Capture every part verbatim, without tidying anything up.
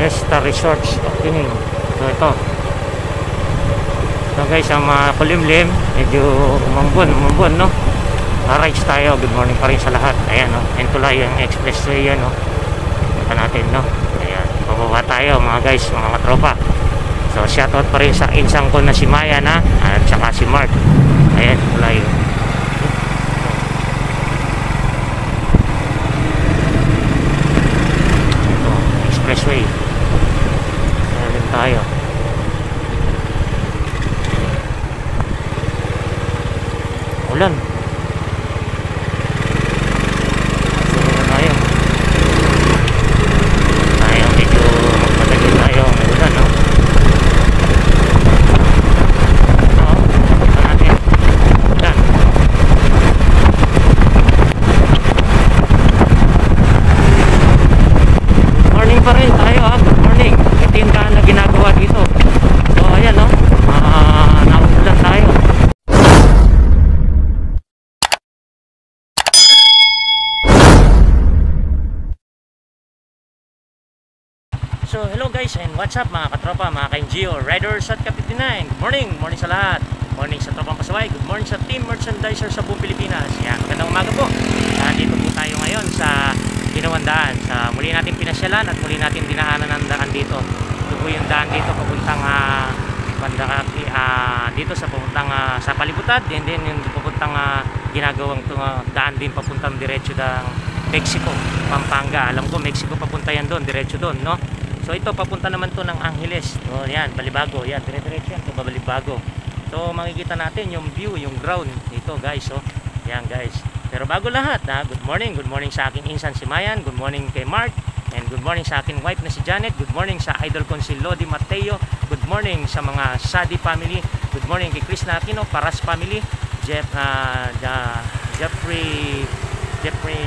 Fiesta Resorts opening. So ito. So guys, ang mga kulimlim, medyo umambon, umambon, no? Alright tayo, good morning pa rin sa lahat. Ayan, no? Entulay yung expressway yan, no? Punta natin, no? Ayan, bababa tayo mga guys, mga katropa. So shoutout pa rin sa insang ko na si Maya na, at saka si Mark. Ayan, entulay yun. Ito, expressway. Ayan tayo. Ulan. So tayo. Tayo medyo magpatagal tayo. May ulan, no? Oo. Ito natin. Ulan. Morning pa rin tayo, ha? Good morning. Ito yung daan na ginagawa dito. So ayan, no? Uh, nauulan tayo. So hello guys and what's up mga katropa, mga ka-N G O, riders at Ka fifty-nine. Good morning, morning sa lahat. Good morning sa Tropang Pasaway. Good morning sa Team Merchandiser sa buong Pilipinas. Yan, magandang umaga po. Nandito po tayo ngayon sa Ginawang Daan. Sa muli natin pinasyalan at muli natin dinaanan ng daan dito. Ito po yung daan dito papuntang uh, Pandakaki, uh, dito sa papuntang uh, sa Palibutad. And then yung papuntang uh, ginagawang uh, daan din papuntang diretso ng Mexico, Pampanga. Alam ko Mexico papunta yan doon, diretso doon, no? So ito papunta naman to ng Angeles. So yan, Balibago. Yan, dire-diretso yan to Balibago. So makikita natin yung view, yung ground dito, guys. So yan, guys. Pero bago lahat, ha, good morning. Good morning sa aking insan si Mayan. Good morning kay Mark. And good morning sa aking wife na si Janet. Good morning sa idol kong si Lodi Mateo. Good morning sa mga Sadi family. Good morning kay Chris Nakino, Paras family. Jeff, uh, uh, Jeffrey, Jeffrey,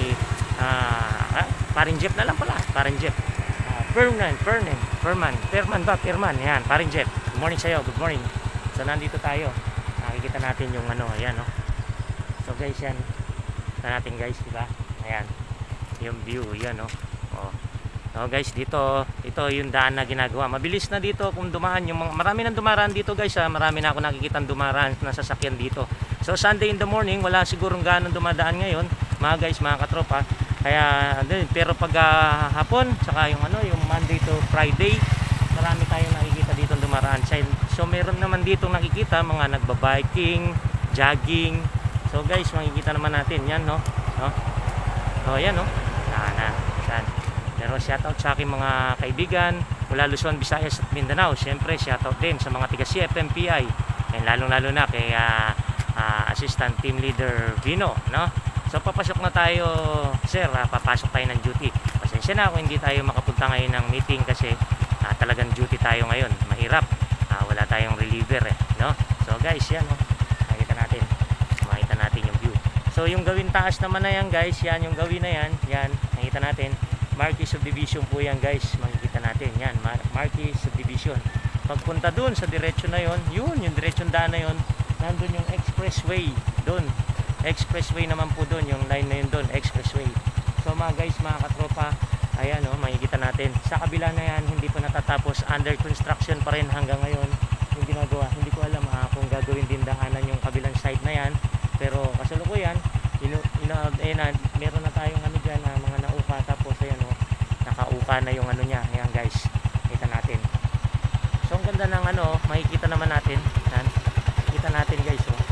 uh, ah, paring Jeff na lang pala. Paring Jeff. Fernan, Fernan, Ferman, Ferman ba? Ferman, yan, paring Jeff. Good morning sa'yo, good morning. So nandito tayo, nakikita natin yung ano, ayan, no? So guys, yan, kita natin guys, diba? Ayan, yung view, yan, no? Oh. So guys, dito, ito yung daan na ginagawa. Mabilis na dito kung dumaan, yung mga, marami nang dumaraan dito guys, ha? Marami na ako nakikita dumaraan na sasakyan dito. So Sunday in the morning, wala sigurong ganong dumadaan ngayon, mga guys, mga katropa. Kaya pero pag uh, hapon saka yung ano yung Monday to Friday marami tayong nakikita dito dumaraan. So meron naman dito nakikita mga nagba-biking, jogging. So guys, makikita naman natin 'yan, no? No. Oh, 'yan, no. Na na. Yan. Pero shoutout sa aking mga kaibigan mula Luzon, Visayas at Mindanao. Siyempre shoutout din sa mga taga C F M P I. And lalong-lalo na kay uh, uh, Assistant Team Leader Vino, no? So papasok na tayo, sir, uh, papasok tayo ng duty. Pasensya na kung hindi tayo makapunta ngayon ng meeting kasi uh, talagang duty tayo ngayon. Mahirap, uh, wala tayong reliever, eh, no? So guys, yan, no? Makita natin, makita natin yung view. So yung gawin taas naman na yan guys, yan yung gawin na yan, yan, makita natin. Marquee Subdivision po yan guys, makikita natin, yan, Mar Marquee Subdivision. Pagpunta dun sa diretsyo na yon, yun, yung diretsyon daan na yon, nandun yung expressway, dun. Expressway naman po doon, yung line na yun doon, expressway. So mga guys, mga katropa, ayan, oh, makikita natin sa kabila na yan, hindi pa natatapos, under construction pa rin hanggang ngayon yung ginagawa. Hindi ko alam ha, kung gagawin din daanan yung kabilang side na yan, pero kasalukuyan ino, ino, eh, na, meron na tayong ano dyan, ha, mga nauka, tapos ayan, oh, nakauka na yung ano nya. Ayan guys, kita natin. So ang ganda ng ano, makikita naman natin, yan, kita natin guys, oh.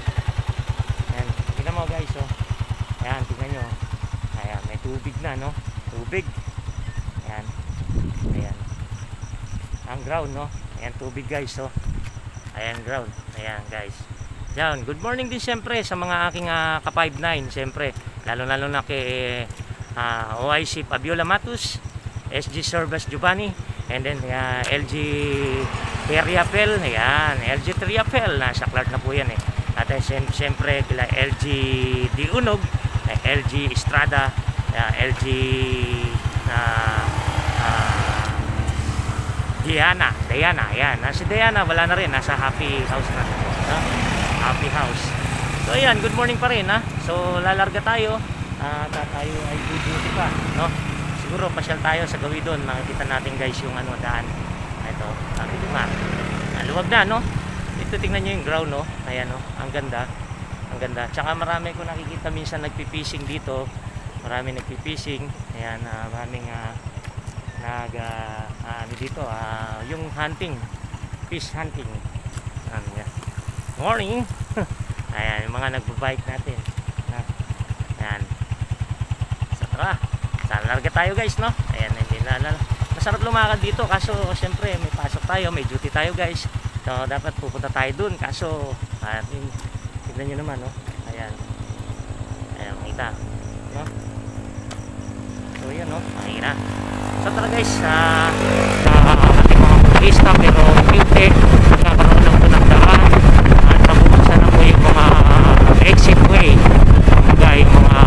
Mo guys, oh. Ayan, tingnan nyo. Ayan, may tubig na, no? Tubig. Ayan. Ayan. Ang ground, no? Ayan, tubig guys, oh. Ayan, ground. Ayan, guys. Ayan, good morning din siyempre sa mga aking uh, ka five nine, siyempre. Lalo-lalo na kay uh, O I C Fabiola Matus, S G Service Giovanni, and then uh, L G Triapel. Ayan, L G Triapel. Nasa Clark na po yan, eh. At siyempre kila L G Diunog, L G Estrada, uh, L G uh, uh, Diana, Diana, ayan. Si Diana wala na rin, nasa Happy House na, no? Happy House. So ayan, good morning pa rin, ha. So lalarga tayo, at uh, tayo ay duty pa, no? Si siguro pasyal tayo sa gawin doon. Makikita natin guys yung ano, daan. Ito, sabi ko nga. Maluwag na, no? Ito, tingnan nyo yung ground, no? Ayan, no? Ang ganda. Ang ganda. Tsaka marami ko nakikita minsan nagpipishing dito. Marami nagpipishing. Ayan, uh, maraming uh, nag, uh, uh, ano dito, uh, yung hunting. Fish hunting. Ano yan? Morning! Ayan, yung mga nagbabike natin. Ayan. So, tara. Saan larga tayo guys, no? Ayan, hindi na, na. Masarap lumakad dito kaso syempre may pasok tayo, may duty tayo guys. So dapat pupunta tayo dun kaso uh, tignan nyo naman, no? Ayan. Ayan, makita, no? So yan, no? Makita. So tara guys, uh, uh, ating mga pista pero cute, nagkakaroon lang ito ng daan at nabubuksan na po yung mga uh, exit way, mga yung mga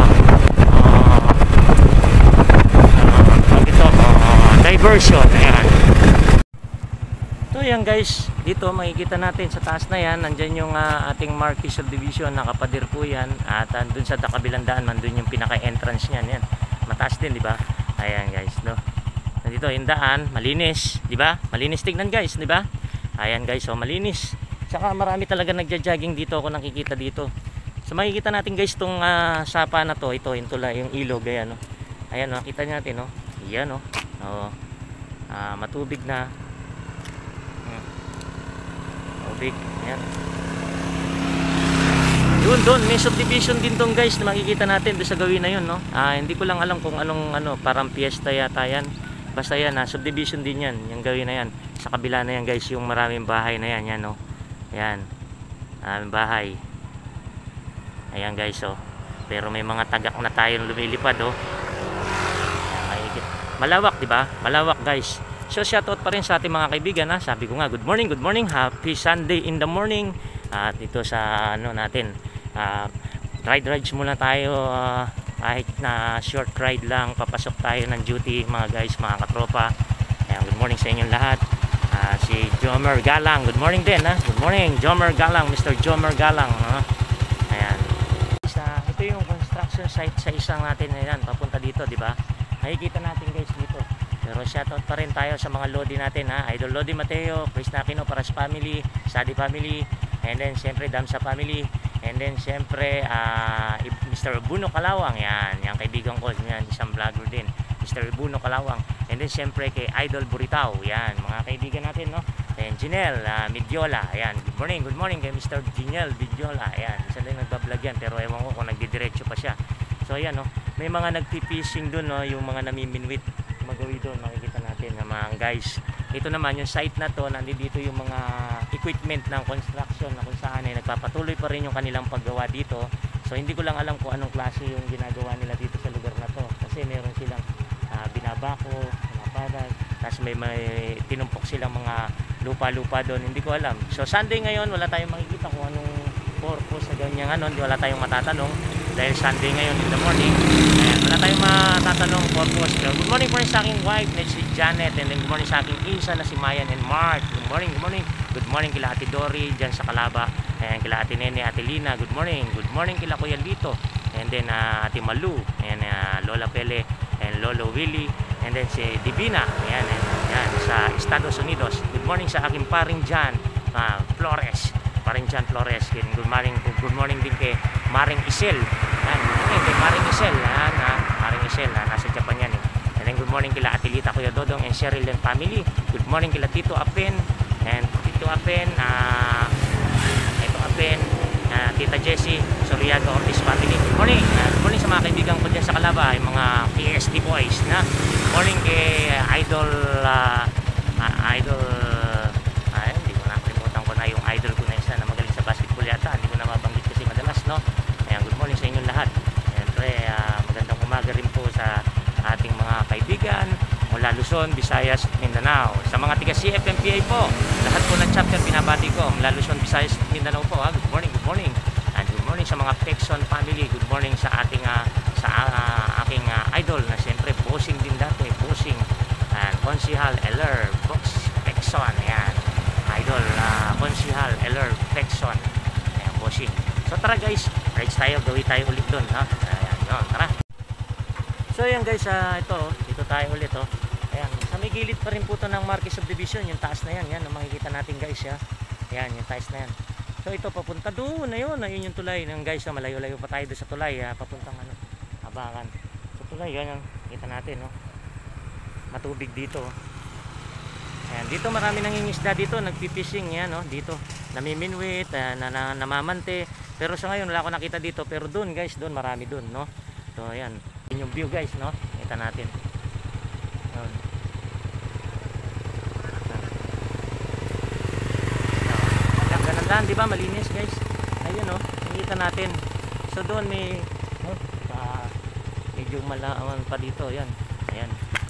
diversion. Ayan. So yan guys, dito makikita natin sa taas na yan, nandyan yung uh, ating Marquis Subdivision, nakapadir po yan. At uh, dun sa kabilang daan, nandun yung pinaka-entrance niyan. Yan. Mataas din, di ba? Ayan guys, no. Nandito yung daan, malinis, di ba? Malinis tignan guys, di ba? Ayan guys, so malinis. Saka marami talaga nagja-jogging dito, ako nakikita dito. So makikita natin guys tong uh, sapa na to, ito, yung tula, yung ilog, ayan, no. Ayan, no, kita natin, no. Ayan, no. Oo. Uh, matubig na. Hmm. Tubig. Ayan. Yun doon, may subdivision din doon guys na makikita natin doon sa gawin na yun, no? Uh, hindi ko lang alam kung anong ano, parang fiesta yata yan. Basta yan, uh, subdivision din yan, yung gawin na yan. Sa kabila na yan guys, yung maraming bahay na yan, yan, no? Ayan. Maraming bahay. Ayan guys, oh. Pero may mga tagak na tayong lumilipad, oh. Malawak, di ba? Malawak, guys. So shoutout pa rin sa ating mga kaibigan, ha. Sabi ko nga, good morning, good morning. Happy Sunday in the morning. At dito sa ano natin, uh, ride rides muna tayo, uh, kahit na short ride lang, papasok tayo ng duty, mga guys, mga katropa. Ayan, good morning sa inyong lahat. Uh, si Jomer Galang, good morning din, ha. Good morning, Jomer Galang, Mister Jomer Galang, ha. Ayan. Uh, ito yung construction site sa isang natin, ayan, papunta dito, di ba? Makikita natin guys dito. Pero shoutout pa rin tayo sa mga Lodi natin, ha. Idol Lodi Mateo, Chris Nakino, Paras family, Sadi family, and then siyempre Damsa family, and then siyempre uh, Mister Buno Kalawang, yan, yung kaibigan ko, yan, isang vlogger din, Mister Buno Kalawang, and then siyempre kay Idol Buritao, yan, mga kaibigan natin, no. And Jinel uh, Midiola, ayan, good morning, good morning kay Mister Jinel Midiola, ayan, isa din nagbablog yan, pero ewan ko kung nagdidiretso pa siya. So ayan, no, may mga nagpi-fishing doon, no, yung mga namiminwit, magawi doon, makikita natin ng mga guys. Ito naman yung site na to, nandito yung mga equipment ng construction na kung saan ay nagpapatuloy pa rin yung kanilang paggawa dito. So hindi ko lang alam kung anong klase yung ginagawa nila dito sa lugar na to, kasi meron silang uh, binabako, pinapadag, tapos may, may tinumpok silang mga lupa-lupa doon, hindi ko alam. So Sunday ngayon, wala tayong makikita kung anong purpose sa ganyang ano, hindi wala tayong matatanong dahil Sunday ngayon in the morning. Ayan, wala tayong matatanong purpose. Pero good morning po rin sa aking wife na si Janet, and then good morning sa aking isa na si Mayan and Mark. Good morning, good morning. Good morning kila Ate Dory dyan sa Calaba. Ayan, kila Ate Nene, Ate Lina, good morning. Good morning kila Kuya Lito. And then uh, Ate Malu, and uh, Lola Pele, and Lolo Willie, and then si Divina, ayan, ayan, ayan, sa Estados Unidos. Good morning sa aking paring Jan uh, Flores, paring Jan Flores. Good morning, good morning din kay Maring Isel. Ayan, good morning kay Maring Isel. Ayan, uh, Maring Isel, uh, nasa Japan yan, eh. And then good morning kila Ate Lita, Kuya Dodong, and Cheryl and family. Good morning kila Tito Apen, and Tito Apen, uh, Tito Apen, uh, Tita Jessie, Soriago, Ortiz family. Good morning. Uh, good morning sa mga kaibigan ko dyan sa Calaba, yung mga P S D boys, na. Good morning kay uh, Idol, uh, uh, Idol, uh, hindi ko nakalimutan ko na yung idol ko na isa na magaling sa basketball yata. Hindi ko na mabanggit kasi madalas, no? Ayan, good morning sa inyong lahat. Siyempre, uh, magandang umaga rin po sa ating mga kaibigan mula Luzon, Visayas, Mindanao. Sa mga tiga C F M P A po, lahat po ng chapter binabati ko mula Luzon, Visayas, Mindanao po, ha? Good morning, good morning. And good morning sa mga Pexon family. Good morning sa ating uh, sa uh, aking uh, idol na siyempre bossing din dati, bossing and Consihal Eller Box Pexon. Ayan, idol uh, Consihal Eller Pexon. Ayan, bossing. So tara guys, rides tayo, gawin tayo ulit doon, ha? Ayan, no, tara. So ayan guys, ah, ito, dito tayo ulit oh. Ayan, sa may gilid pa rin po to ng Marquez Subdivision, yung taas na yan, yan ang makikita natin guys ya. Ayan, yung taas na yan. So ito papunta doon, ayun, ayun yung tulay ng guys, ah, malayo-layo pa tayo doon sa tulay, ah, papuntang ano, Abangan. Sa tulay, yan, kita natin oh. Matubig dito. Ayan, dito marami nangingisda dito, nagpi-fishing yan oh, dito. Namiminwit, uh, na, na, namamante. Pero sa ngayon wala ako nakita dito, pero doon guys, doon marami doon, no. So ayan, yun yung view guys, no. Kita natin. Ayan. Ganda-ganda, di ba? Malinis guys. Ayun oh, nakita natin. So doon may oh, uh, medyo malaman pa dito, ayan. Ayan.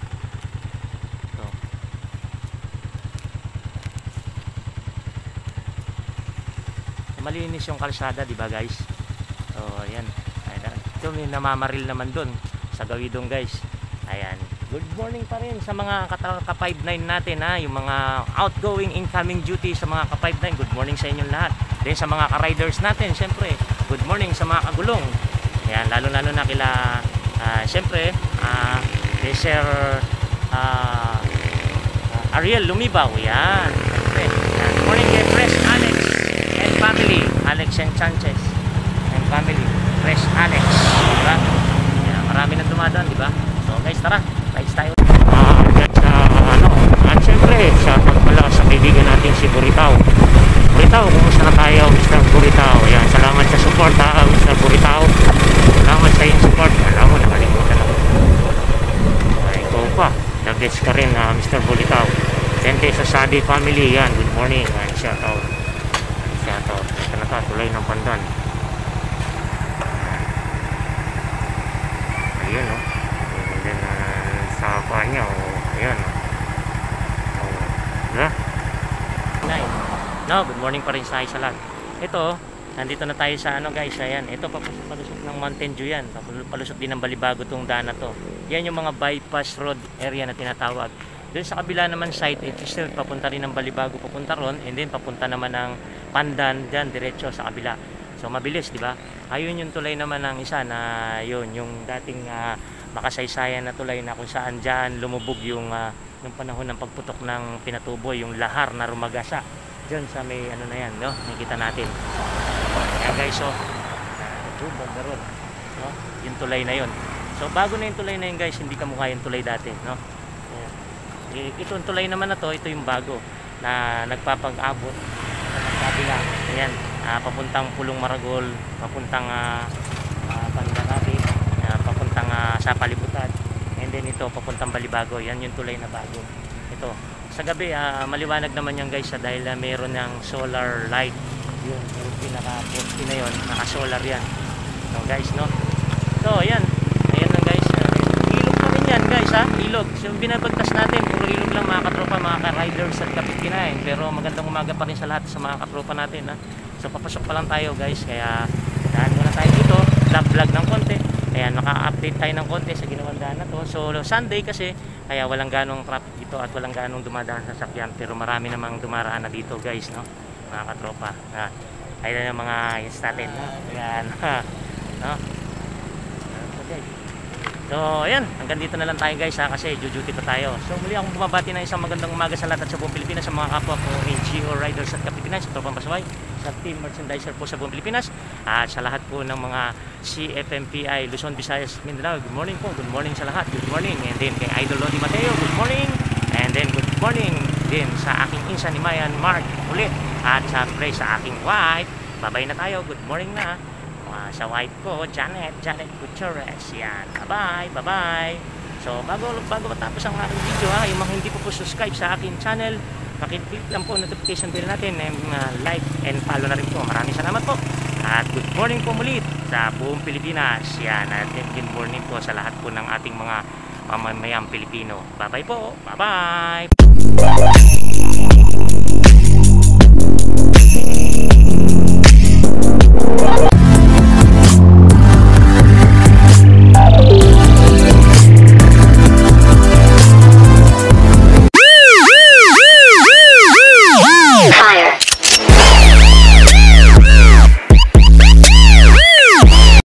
Malinis yung kalsada, di ba guys? So ayan, ayan. Ito may namamaril naman doon sa gawidong guys. Ayan, good morning pa rin sa mga ka five nine natin ha, yung mga outgoing incoming duty sa mga ka five nine. Good morning sa inyong lahat. Then sa mga ka-riders natin, syempre good morning sa mga kagulong. Ayan, lalo lalo na kila uh, syempre uh, Sir uh, uh, Ariel Lumibaw. Ayan, syempre. Ayan. Good morning kay Fresh Alex and family, Alex and Sanchez and family, Fresh Alex, diba? Yan, marami nang dumadaan, diba? So guys, tara, rides tayo. Ah, uh, at uh, ano, at syempre, shoutout pala sa kaibigan natin si Buritaw. Buritaw, kumusta na tayo, Mister Buritaw? Ayan, salamat sa support ha, Mister Buritaw. Salamat sa iyong support. Alam mo, nakalimutan ako. Ay, ikaw pa, nag-gets ka rin ha, Mister Buritaw. Tente sa Sadi family, yan, good morning. Ayan, shoutout. Ito, ito na ka, tulay ng Pandan. Ayan o, and then uh, sa kanya o, ayan o, diba? No, good morning pa rin sa isa lang. Ito, nandito na tayo sa ano guys, ayan, ito palusok ng Mountain Dew yan, palusok din ng Balibago tong daan na to. Yan yung mga bypass road area na tinatawag. Doon sa kabila naman site, it is still papunta rin ng Balibago, papunta ron, and then papunta naman ng Pandan dyan, diretso sa kabila. So mabilis, di ba? Ayun yung tulay naman ng isa na yun, yung dating uh, makasaysayan na tulay na kung saan dyan lumubog yung, uh, yung panahon ng pagputok ng Pinatuboy, yung lahar na rumagasa. Dyan sa may ano na yan, no? Nakikita natin. Ayan guys, so, uh, banda ron, no? Yung tulay na yun. So bago na yung tulay na yun guys, hindi kamukha yung tulay dati, no? Ito yung tulay naman na to, ito yung bago na nagpapag-abot sa kabila. Ayan, uh, papuntang Pulong Maragol, papuntang uh, uh, Pandarati, uh, papuntang uh, sa Palibutan, and then ito papuntang Balibago. Yan yung tulay na bago. Ito sa gabi uh, maliwanag naman yan guys, uh, dahil uh, meron ng solar light. Yun, yung pinaka-poste na yun, naka-solar yan. So guys, no? So ayan, ayan lang guys. Ilog pa rin yan guys ha, ilog. So yung binabagtas natin, puro ilog lang mga katropa, mga ka-riders at kapitinahin. Pero magandang umaga pa rin sa lahat sa mga katropa natin ha. So papasok pa lang tayo guys, kaya daan muna tayo dito, vlog vlog ng konti. Ayan, naka-update tayo ng konti sa ginawang daan na to. So Sunday kasi, kaya walang ganong traffic dito at walang ganong dumadaan sa sakyan. Pero marami namang dumaraan na dito guys, no? Mga katropa. Ha. Ayan yung mga instatin, no? Ayan, ha. No? Okay. So ayan, hanggang dito na lang tayo guys ha, kasi duty pa tayo. So muli akong bumabati ng isang magandang umaga sa lahat at sa buong Pilipinas, sa mga kapwa ko N G O riders at kapitinan, sa Tropang Pasaway, sa team merchandiser po sa buong Pilipinas, at sa lahat po ng mga C F M P I Luzon, Visayas, Mindanao. Good morning po, good morning sa lahat, good morning. And then kay Idol Lodi Mateo, good morning. And then good morning din sa aking insan ni Mayan Mark ulit, at sa pre sa aking wife. Babay na tayo, good morning na. Uh, sa wife ko, Janet, Janet Gutierrez. Yan, bye-bye, bye-bye. So, bago, bago matapos ang aking video ha, yung mga hindi po po subscribe sa aking channel, pakiclick lang po notification bell natin, and uh, like and follow na rin po. Maraming salamat po. At good morning po muli sa buong Pilipinas. Yan, at good morning po sa lahat po ng ating mga mamamayang Pilipino. Bye-bye po, bye-bye.